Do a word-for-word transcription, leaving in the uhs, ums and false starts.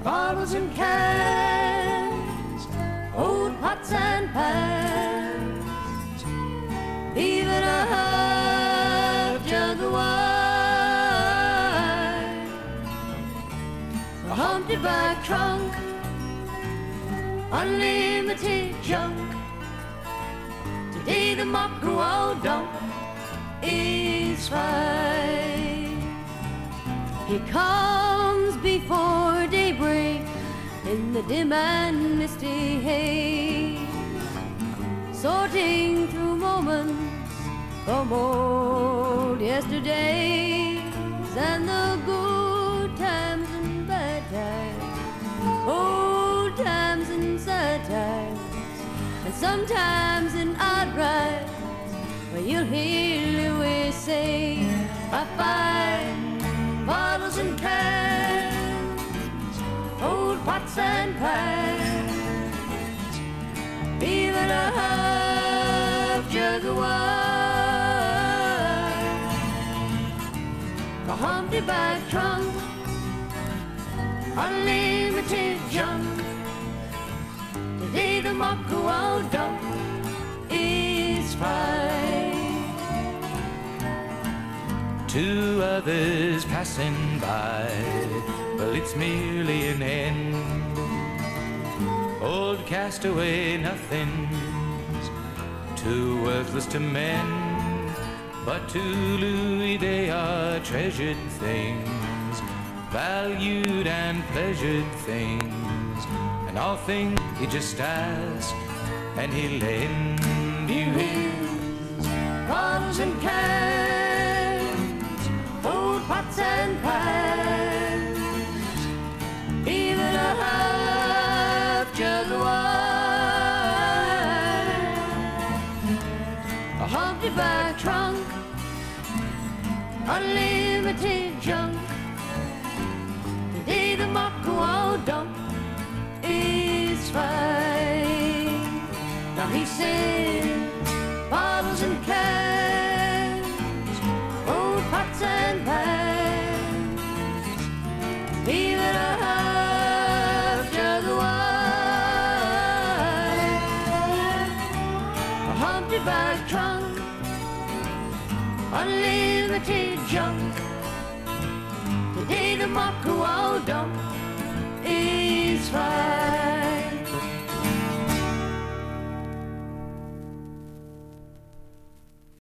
bottles and cans, old pots and pans, even a half jug of wine, a humpty back trunk, unlimited junk. Today the Makawa dump is fine. He comes before daybreak in the dim and misty haze, sorting through moments from old yesterdays and the good times and bad times, old times and sad times, and sometimes in odd rides where you'll hear Louis say, I find bottles and cans, old pots and pans, even a half jug of wine, a humpty back trunk, unlimited junk. Today the Makawa dump is fine. Two others passing by, well, it's merely an end. Old castaway nothings, too worthless to mend, but to Louis they are treasured things, valued and pleasured things, and all things you just ask and he'll lend you his bottles and cans, old pots and pans, even a half jug of wine, a humpty back trunk, unlimited junk. Today the Makawa dump is fine. Now he said, bottles and cans, old pots and pans, even a half jug of wine, a humpty back trunk, unlimited junk. Today the Makawa dump